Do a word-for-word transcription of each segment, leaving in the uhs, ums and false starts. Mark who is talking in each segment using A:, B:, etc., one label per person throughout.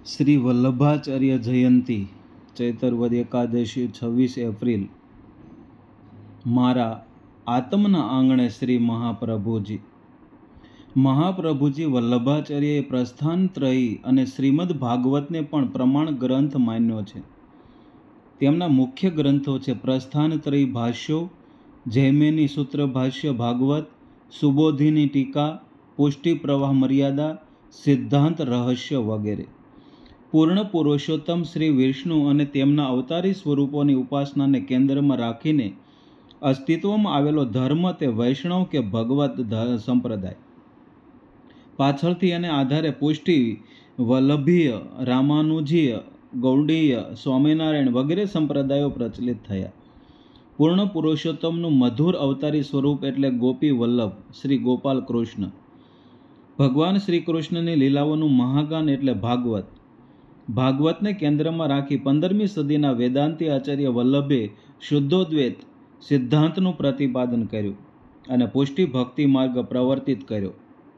A: શ્રી વલ્લભાચાર્ય જયંતિ ચૈતરવદ એકાદશી છવ્વીસ એપ્રિલ મારા આત્મના આંગણે શ્રી મહાપ્રભુજી મહાપ્રભુજી વલ્લભાચાર્યએ પ્રસ્થાનત્રયી અને શ્રીમદ ભાગવતને પણ પ્રમાણ ગ્રંથ માન્યો છે. તેમના મુખ્ય ગ્રંથો છે પ્રસ્થાનત્રયી ભાષ્યો, જૈમિની સૂત્ર ભાષ્ય ભાગવત, સુબોધિની ટીકા, પુષ્ટિ પ્રવાહ મર્યાદા, સિદ્ધાંત રહસ્ય વગેરે. પૂર્ણ પુરુષોત્તમ શ્રી વિષ્ણુ અને તેમના અવતારી સ્વરૂપોની ઉપાસનાને કેન્દ્રમાં રાખીને અસ્તિત્વમાં આવેલો ધર્મ તે વૈષ્ણવ કે ભગવત સંપ્રદાય. પાછળથી એને આધારે પુષ્ટિ, વલ્લભીય, રામાનુજીય, ગૌડીય, સ્વામિનારાયણ વગેરે સંપ્રદાયો પ્રચલિત થયા. પૂર્ણ પુરુષોત્તમનું મધુર અવતારી સ્વરૂપ એટલે ગોપી વલ્લભ શ્રી ગોપાલ કૃષ્ણ. ભગવાન શ્રી કૃષ્ણની લીલાઓનું મહાગાન એટલે ભાગવત. ભાગવતને કેન્દ્રમાં રાખી પંદરમી સદીના વેદાંતી આચાર્ય વલ્લભે શુદ્ધોદ્વૈત સિદ્ધાંતનું પ્રતિપાદન કર્યું અને પુષ્ટિ ભક્તિ માર્ગ પ્રવર્તિત કર્યો.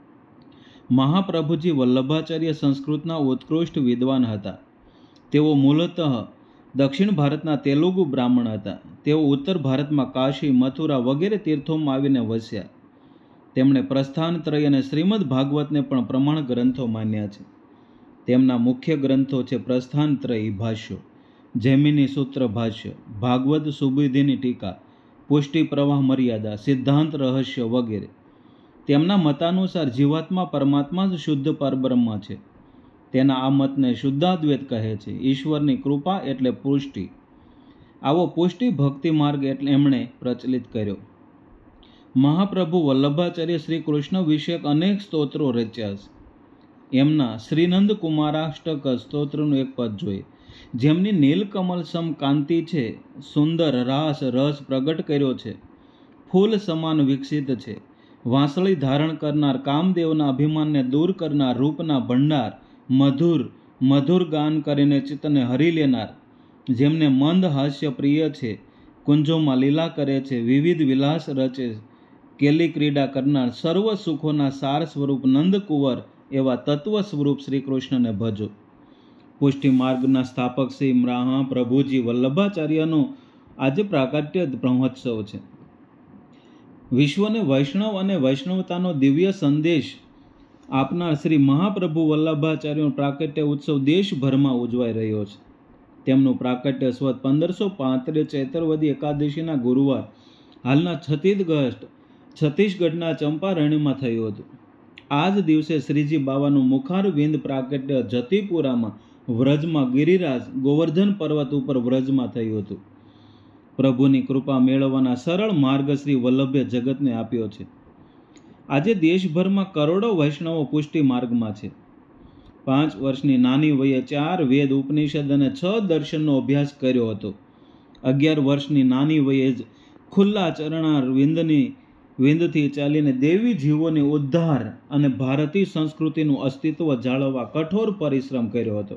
A: મહાપ્રભુજી વલ્લભાચાર્ય સંસ્કૃતના ઉત્કૃષ્ટ વિદ્વાન હતા. તેઓ મૂળતઃ દક્ષિણ ભારતના તેલુગુ બ્રાહ્મણ હતા. તેઓ ઉત્તર ભારતમાં કાશી, મથુરા વગેરે તીર્થોમાં આવીને વસ્યા. તેમણે પ્રસ્થાનત્રય અને શ્રીમદ ભાગવતને પણ પ્રમાણ ગ્રંથો માન્યા છે. તેમના મુખ્ય ગ્રંથો છે પ્રસ્થાનત્રયી ભાષ્યો, જૈમિની સૂત્ર ભાષ્ય, ભાગવત સુબોધિની ટીકા, પુષ્ટિ પ્રવાહ મર્યાદા, સિદ્ધાંત રહસ્ય વગેરે. તેમના મતાનુસાર જીવાત્મા પરમાત્મા જ શુદ્ધ પરબ્રહ્મ છે. તેના આ મતને શુદ્ધાદ્વૈત કહે છે. ઈશ્વરની કૃપા એટલે પુષ્ટિ. આવો પુષ્ટિ ભક્તિ માર્ગ એટલે એમણે પ્રચલિત કર્યો. મહાપ્રભુ વલ્લભાચાર્ય શ્રી કૃષ્ણ વિષયક અનેક સ્તોત્રો રચ્યા છે. એમના શ્રીનંદ કુમારાષ્ટક સ્તોત્રનું એક પદ જોઈએ. જેમની નીલકમલ સમ કાંતિ છે, સુંદર રાસ રસ પ્રગટ કર્યો છે, ફૂલ સમાન વિકસિત છે, વાંસળી ધારણ કરનાર, કામદેવના અભિમાનને દૂર કરનાર, રૂપના ભંડાર, મધુર મધુર ગાન કરીને ચિત્તને હરી લેનાર, જેમને મંદ હાસ્ય પ્રિય છે, કુંજોમાં લીલા કરે છે, વિવિધ વિલાસ રચે, કેલી ક્રીડા કરનાર, સર્વ સુખોના સાર સ્વરૂપ નંદકુંવર એવા તત્વ સ્વરૂપ શ્રી કૃષ્ણને ભજો. પુષ્ટિ માર્ગના સ્થાપક શ્રી મહાપ્રભુજી વલ્લભાચાર્યનો આજે પ્રાકટ્ય મહોત્સવ છે. વિશ્વને વૈષ્ણવ અને વૈષ્ણવતાનો દિવ્ય સંદેશ આપનાર શ્રી મહાપ્રભુ વલ્લભાચાર્યનો પ્રાકટ્ય ઉત્સવ દેશભરમાં ઉજવાઈ રહ્યો છે. તેમનું પ્રાકટ્ય સ્વત પંદરસો પાંત્રીસ ચૈતરવદી એકાદશીના ગુરુવાર હાલના છત્તીસગઢ છત્તીસગઢના ચંપારણ્યમાં થયું હતું. આ જ દિવસે શ્રીજી બાવાનું મુખારવિંદ પ્રાકટ્ય જતીપુરામાં વ્રજમાં ગિરિરાજ ગોવર્ધન પર્વત ઉપર વ્રજમાં થયું હતું. પ્રભુની કૃપા મેળવવાના સરળ માર્ગ શ્રી વલ્લભે જગતને આપ્યો છે. આજે દેશભરમાં કરોડો વૈષ્ણવો પુષ્ટિ માર્ગમાં છે. પાંચ વર્ષની નાની વયે ચાર વેદ, ઉપનિષદ અને છ દર્શનનો અભ્યાસ કર્યો હતો. અગિયાર વર્ષની નાની વયે જ ખુલ્લા ચરણાર વિંદની વિંદથી ચાલીને દેવી જીવોની ઉદ્ધાર અને ભારતીય સંસ્કૃતિનું અસ્તિત્વ જાળવવા કઠોર પરિશ્રમ કર્યો હતો.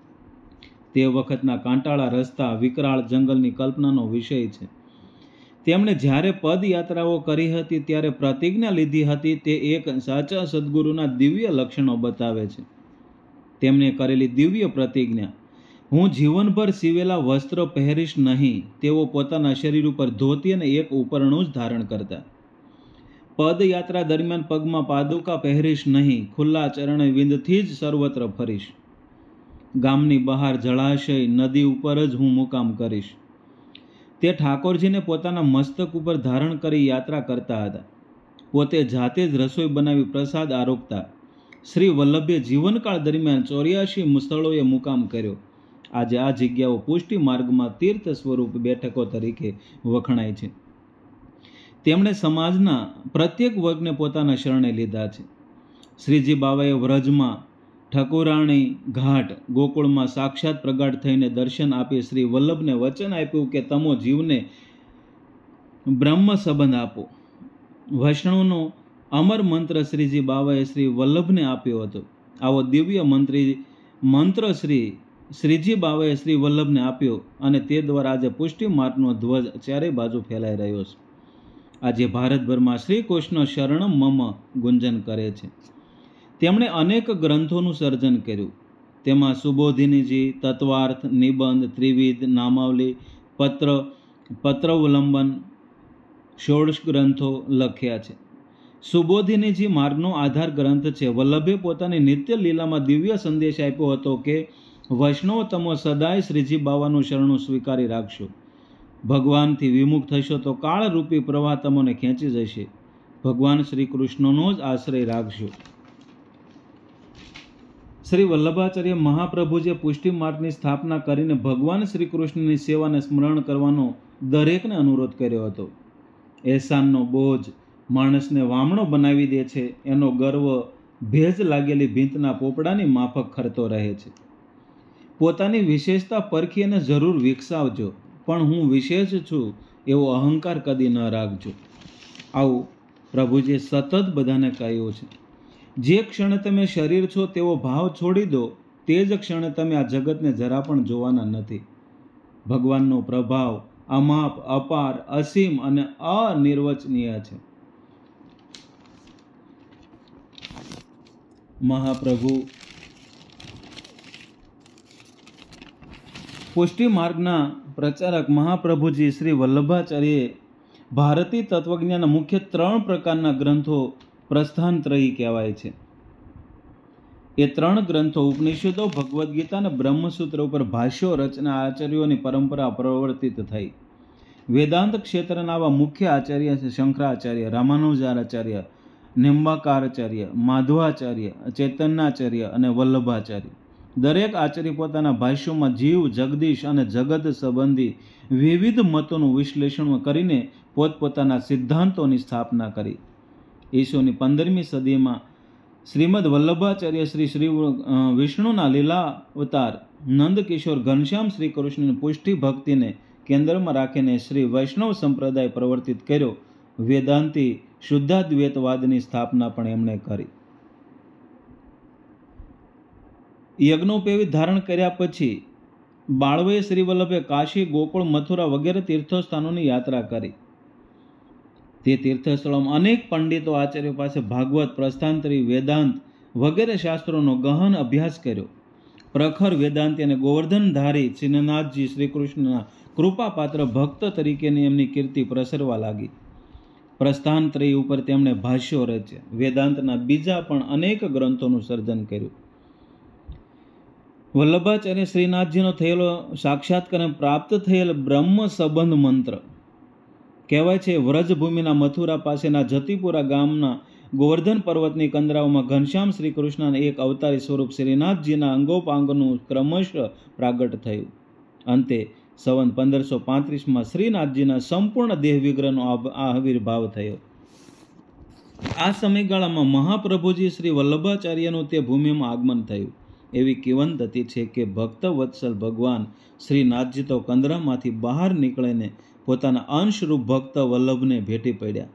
A: તે વખતના કાંટાળા રસ્તા, વિકરાળ જંગલની કલ્પનાનો વિષય છે. તેમણે જ્યારે પદયાત્રાઓ કરી હતી ત્યારે પ્રતિજ્ઞા લીધી હતી તે એક સાચા સદગુરુના દિવ્ય લક્ષણો બતાવે છે. તેમણે કરેલી દિવ્ય પ્રતિજ્ઞા, હું જીવનભર સીવેલા વસ્ત્ર પહેરીશ નહીં. તેઓ પોતાના શરીર ઉપર ધોતી અને એક ઉપરણું જ ધારણ કરતા. પદયાત્રા દરમિયાન પગમાં પાદુકા પહેરીશ નહીં. ખુલ્લા ચરણે વિંદથી જ સર્વત્ર ફરીશ. ગામની બહાર જળાશય, નદી ઉપર જ હું મુકામ કરીશ. તે ઠાકોરજીને પોતાના મસ્તક ઉપર ધારણ કરી યાત્રા કરતા હતા. પોતે જાતે જ રસોઈ બનાવી પ્રસાદ આરોગતા. શ્રી વલ્લભે જીવનકાળ દરમિયાન ચોર્યાસી સ્થળોએ મુકામ કર્યો. આજે આ જગ્યાઓ પુષ્ટિ માર્ગમાં તીર્થ સ્વરૂપ બેઠકો તરીકે વખણાય છે. તેમણે સમાજના પ્રત્યેક વર્ગને પોતાના શરણે લીધા છે. શ્રીજી બાવાએ વ્રજમાં ઠકુરાણી ઘાટ ગોકુળમાં સાક્ષાત પ્રગટ થઈને દર્શન આપી શ્રી વલ્લભને વચન આપ્યું કે તમો જીવને બ્રહ્મ સંબંધ આપો. વૈષ્ણવનો અમર મંત્ર શ્રીજી બાવાએ શ્રી વલ્લભને આપ્યો હતો. આવો દિવ્ય મંત્રી મંત્ર શ્રી શ્રીજી બાવાએ શ્રી વલ્લભને આપ્યો અને તે દ્વારા આજે પુષ્ટિ માર્ગનો ધ્વજ ચારે બાજુ ફેલાઈ રહ્યો છે. આજે ભારતભરમાં શ્રી કૃષ્ણ શરણમ મમ ગુંજન કરે છે. તેમણે અનેક ગ્રંથોનું સર્જન કર્યું. તેમાં સુબોધિનીજી, તત્વાર્થ, નિબંધ, ત્રિવિધ, નામાવલી, પત્ર પત્રવલંબન ષોડશ ગ્રંથો લખ્યા છે. સુબોધિનીજી માર્ગનો આધાર ગ્રંથ છે. વલ્લભે પોતાની નિત્ય લીલામાં દિવ્ય સંદેશ આપ્યો હતો કે વૈષ્ણવ તમો સદાય શ્રીજી બાવાનું શરણું સ્વીકારી રાખશો. ભગવાનથી વિમુખ થશો તો કાળરૂપી પ્રવાહ તમને ખેંચી જશે. ભગવાન શ્રી કૃષ્ણનો જ આશ્રય રાખશો. શ્રી વલ્લભાચાર્ય મહાપ્રભુજીએ પુષ્ટિ માર્ગની સ્થાપના કરીને ભગવાન શ્રી કૃષ્ણની સેવાને સ્મરણ કરવાનો દરેકને અનુરોધ કર્યો હતો. એહસાનનો બોજ માણસને વામણો બનાવી દે છે, એનો ગર્વ ભેજ લાગેલી ભીંતના પોપડાની માફક ખરતો રહે છે. પોતાની વિશેષતા પરખી અને જરૂર વિકસાવજો, પણ હું વિશેષ છું એવો અહંકાર કદી ન રાખજો. આવું પ્રભુજીએ સતત બધાને કહ્યું છે. જે ક્ષણે તમે શરીર છો તેવો ભાવ છોડી દો, તે જ ક્ષણે તમે આ જગતને જરા પણ જોવાના નથી. ભગવાનનો પ્રભાવ અમાપ, અપાર, અસીમ અને અનિર્વચનીય છે. મહાપ્રભુ પુષ્ટિ માર્ગના પ્રચારક મહાપ્રભુજી શ્રી વલ્લભાચાર્યે ભારતીય તત્વજ્ઞાનના મુખ્ય ત્રણ પ્રકારના ગ્રંથો પ્રસ્થાનત્રયી કહેવાય છે. એ ત્રણ ગ્રંથો ઉપનિષદો, ભગવદ્ ગીતા અને બ્રહ્મસૂત્ર ઉપર ભાષ્યો રચના આચાર્યોની પરંપરા પ્રવર્તિત થઈ. વેદાંત ક્ષેત્રના આવા મુખ્ય આચાર્ય છે શંકરાચાર્ય, રામાનુજાચાર્ય, નિંબાકારાચાર્ય, માધવાચાર્ય, ચૈતન્યાચાર્ય અને વલ્લભાચાર્ય. દરેક આચાર્ય પોતાના ભાષ્યોમાં જીવ, જગદીશ અને જગત સંબંધી વિવિધ મતોનું વિશ્લેષણ કરીને પોતપોતાના સિદ્ધાંતોની સ્થાપના કરી. ઈસુની પંદરમી સદીમાં શ્રીમદ વલ્લભાચાર્ય શ્રી શ્રી વિષ્ણુના લીલા અવતાર નંદકિશોર ઘનશ્યામ શ્રી કૃષ્ણની પુષ્ટિ ભક્તિને કેન્દ્રમાં રાખીને શ્રી વૈષ્ણવ સંપ્રદાય પ્રવર્તિત કર્યો. વેદાંતી શુદ્ધાદ્વૈતવાદની સ્થાપના પણ એમણે કરી. યજ્ઞોપેવી ધારણ કર્યા પછી બાળવયે શ્રી વલ્લભે કાશી, ગોકુળ, મથુરા વગેરે તીર્થસ્થાનોની યાત્રા કરી. તે તીર્થસ્થળોમાં અનેક પંડિતો આચાર્યો પાસે ભાગવત, પ્રસ્થાંતરી, વેદાંત વગેરે શાસ્ત્રોનો ગહન અભ્યાસ કર્યો. પ્રખર વેદાંતી અને ગોવર્ધનધારી શ્રીનાથજી શ્રી કૃષ્ણના કૃપાપાત્ર ભક્ત તરીકેની એમની કીર્તિ પ્રસરવા લાગી. પ્રસ્થાનત્રયી ઉપર તેમણે ભાષ્યો રચ્યા. વેદાંતના બીજા પણ અનેક ગ્રંથોનું સર્જન કર્યું. વલ્લભાચાર્ય શ્રીનાથજીનો થયેલો સાક્ષાત્કાર પ્રાપ્ત થયેલ બ્રહ્મ સંબંધ મંત્ર કહેવાય છે. વ્રજભૂમિના મથુરા પાસેના જતીપુરા ગામના ગોવર્ધન પર્વતની કંદરાઓમાં ઘનશ્યામ શ્રી કૃષ્ણના એક અવતારી સ્વરૂપ શ્રીનાથજીના અંગોપાંગનું ક્રમશઃ પ્રાગટ થયું. અંતે સંવત પંદરસો પાંત્રીસમાં શ્રીનાથજીના સંપૂર્ણ દેહ વિગ્રહનો આવિર્ભાવ થયો. આ સમયગાળામાં મહાપ્રભુજી શ્રી વલ્લભાચાર્યનું તે ભૂમિમાં આગમન થયું. એવી કિંવદંતી છે કે ભક્ત વત્સલ ભગવાન શ્રીનાથજી તો કંદરામાંથી બહાર નીકળીને પોતાના અંશરૂપ ભક્ત વલ્લભને ભેટી પડ્યા.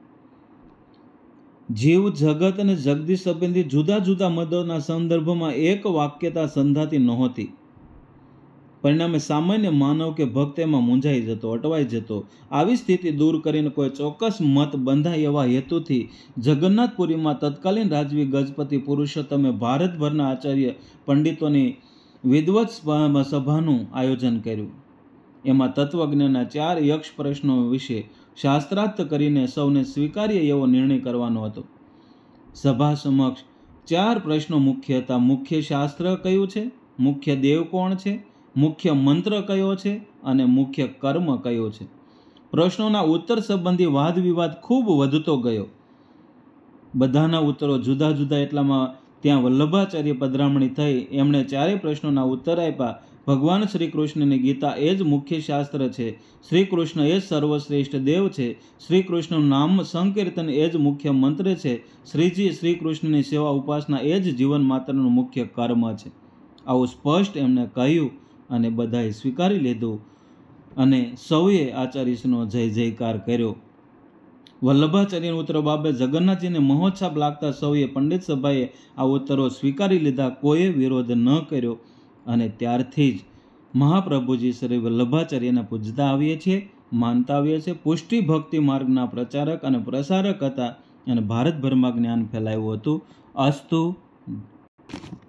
A: જીવ, જગત અને જગદીશ સંબંધી જુદા જુદા મતોના સંદર્ભમાં એક વાક્યતા સંધાતી નહોતી. પરિણામે સામાન્ય માનવ કે ભક્ત એમાં મૂંઝાઈ જતો, અટવાઈ જતો. આવી સ્થિતિ દૂર કરીને કોઈ ચોક્કસ મત બંધાય એવા હેતુથી જગન્નાથપુરીમાં તત્કાલીન રાજવી ગજપતિ પુરુષોત્તમે ભારતભરના આચાર્ય પંડિતોની વિદવત સભાનું આયોજન કર્યું. એમાં તત્વજ્ઞાનના ચાર યક્ષ પ્રશ્નો વિશે શાસ્ત્રાર્થ કરીને સૌને સ્વીકાર્ય એવો નિર્ણય કરવાનો હતો. સભા સમક્ષ ચાર પ્રશ્નો મુખ્ય હતા. મુખ્ય શાસ્ત્ર કયું છે, મુખ્ય દેવ કોણ છે, મુખ્ય મંત્ર કયો છે અને મુખ્ય કર્મ કયો છે. પ્રશ્નોના ઉત્તર સંબંધી વાદ વિવાદ ખૂબ વધતો ગયો. બધાના ઉત્તરો જુદા જુદા એટલામાં ત્યાં વલ્લભાચાર્ય પધરામણી થઈ. એમણે ચારેય પ્રશ્નોના ઉત્તર આપ્યા. ભગવાન શ્રી કૃષ્ણની ગીતા એ જ મુખ્ય શાસ્ત્ર છે. શ્રી કૃષ્ણ એ જ સર્વશ્રેષ્ઠ દેવ છે. શ્રી કૃષ્ણનું નામ સંકીર્તન એ જ મુખ્ય મંત્ર છે. શ્રીજી શ્રી કૃષ્ણની સેવા ઉપાસના એ જ જીવન માત્રનું મુખ્ય કર્મ છે. આવું સ્પષ્ટ એમણે કહ્યું અને બધાએ સ્વીકારી લીધું અને સૌએ આચાર્યશ્રીનો જય જયકાર કર્યો. વલ્લભાચાર્યના ઉત્તરો બાબતે જગન્નાથજીને મહોત્સાહ લાગતા સૌએ પંડિત સભાએ આ ઉત્તરો સ્વીકારી લીધા. કોઈએ વિરોધ ન કર્યો અને ત્યારથી જ મહાપ્રભુજી શ્રી વલ્લભાચાર્યને પૂજતા આવીએ છીએ, માનતા આવીએ છીએ. પુષ્ટિ ભક્તિ માર્ગના પ્રચારક અને પ્રસારક હતા અને ભારતભરમાં જ્ઞાન ફેલાયું હતું. અસ્તુ.